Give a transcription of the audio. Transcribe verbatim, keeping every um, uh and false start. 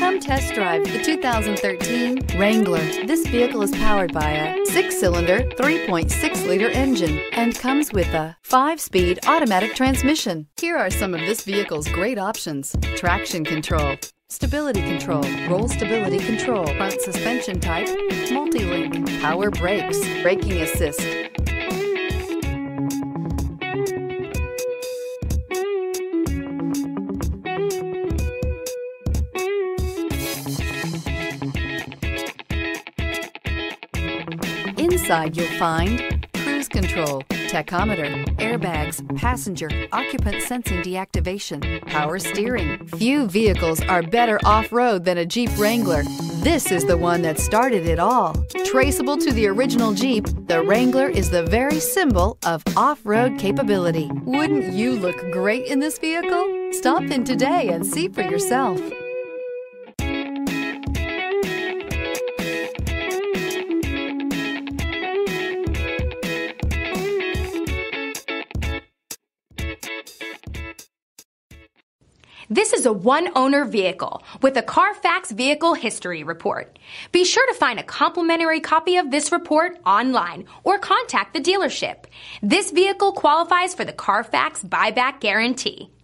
Come test drive the two thousand thirteen Wrangler. This vehicle is powered by a six-cylinder, three point six liter engine and comes with a five-speed automatic transmission. Here are some of this vehicle's great options: traction control, stability control, roll stability control, front suspension type, multi-link, power brakes, braking assist. Inside you'll find cruise control, tachometer, airbags, passenger, occupant sensing deactivation, power steering. Few vehicles are better off-road than a Jeep Wrangler. This is the one that started it all. Traceable to the original Jeep, the Wrangler is the very symbol of off-road capability. Wouldn't you look great in this vehicle? Stop in today and see for yourself. This is a one-owner vehicle with a Carfax Vehicle History Report. Be sure to find a complimentary copy of this report online or contact the dealership. This vehicle qualifies for the Carfax Buyback Guarantee.